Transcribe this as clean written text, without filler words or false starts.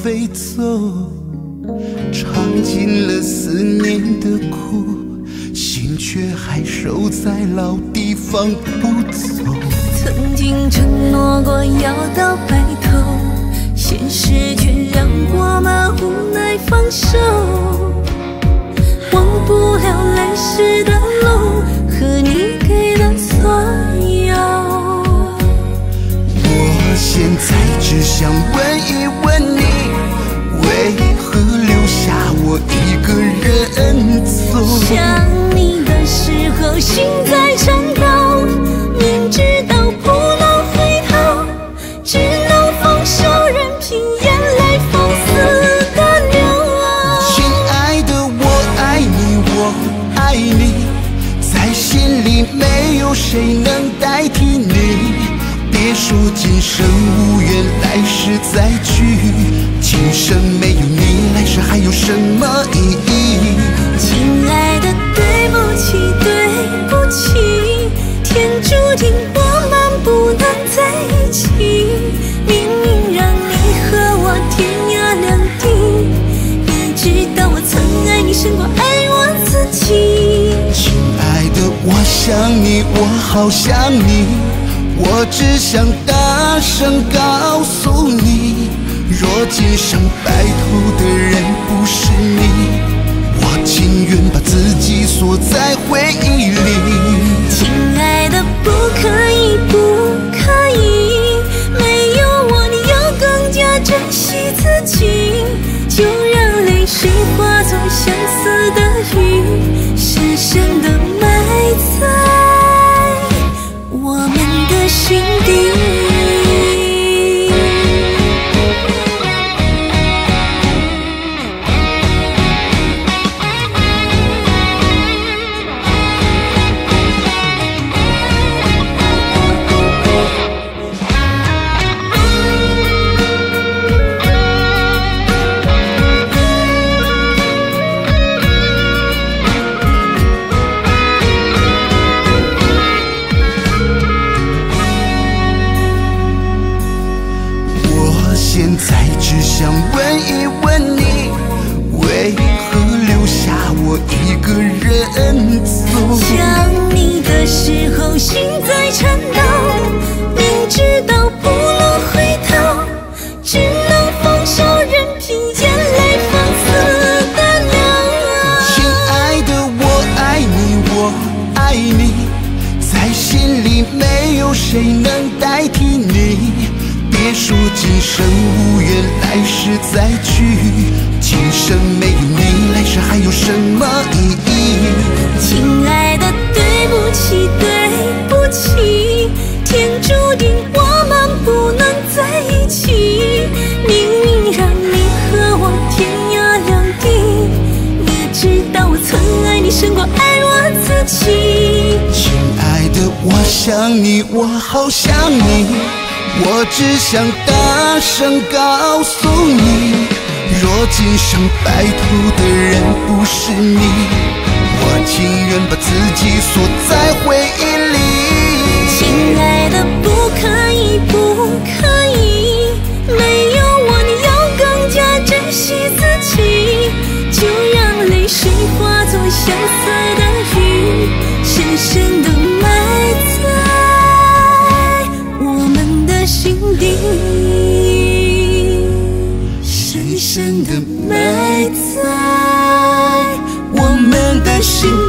飞走，尝尽了思念的苦，心却还守在老地方不走。 曾经承诺过要到白头，现实却让我们无奈放手，忘不了来时的路和你给的所有。 我现在只想问一问你，为何留下我一个人走？ 想你的时候心在颤抖，明知道不能回头，只能放手，任凭眼泪放肆的流。 亲爱的，我爱你，我爱你，在心里没有谁能代替你。别说今生无缘，来世再聚，今生没有你，来世还有什么意义？ 亲爱的，对不起，对不起，天注定我们不能在一起。明明让你和我天涯两地，你知道我曾爱你胜过爱我自己。 亲爱的，我想你，我好想你，我只想大声告诉你，若今生白头的人不是你，我情愿把自己锁在回忆里。 亲爱的，不可以，不可以，没有我你要更加珍惜自己，就让泪水化作相思的雨，深深地埋在我们的心底。 现在只想问一问你，为何留下我一个人走？ 想你的时候心在颤抖，明知道不能回头，只能放手，任凭眼泪放肆的流。 亲爱的，我爱你，我爱你，在心里没有谁能代替你。别说今生无缘，来世再聚，今生没有你，来世还有什么意义？ 亲爱的，对不起，对不起，天注定我们不能在一起。明明让你和我天涯两地，你知道我曾爱你胜过爱我自己。 亲爱的，我想你，我好想你，我只想大声告诉你，若今生白头的人不是你，我情愿把自己锁在回忆里。 亲爱的，不可以，不可以，没有我你要更加珍惜自己，就让泪水化作相思的雨，深深地埋在我们的心底，深深地埋在我们的心底。